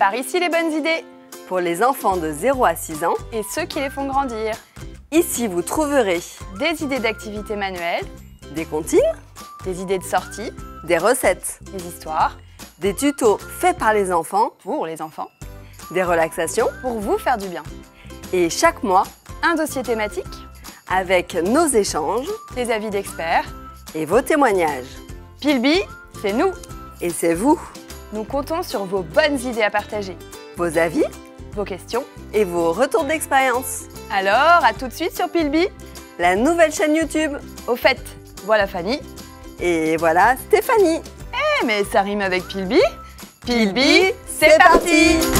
Par ici les bonnes idées pour les enfants de 0 à 6 ans. et ceux qui les font grandir. Ici, vous trouverez Des idées d'activités manuelles, des comptines, des idées de sortie, des recettes, des histoires des tutos faits par les enfants, pour les enfants, des relaxations pour vous faire du bien. et chaque mois, Un dossier thématique, avec nos échanges des avis d'experts. et vos témoignages. Pilbi, c'est nous. Et c'est vous, Nous comptons sur vos bonnes idées à partager, vos avis vos questions. et vos retours d'expérience. Alors, à tout de suite sur Pilbi. La nouvelle chaîne YouTube. Au fait, voilà Fanny. Et voilà Stéphanie. Mais ça rime avec Pilbi. Pilbi, c'est parti!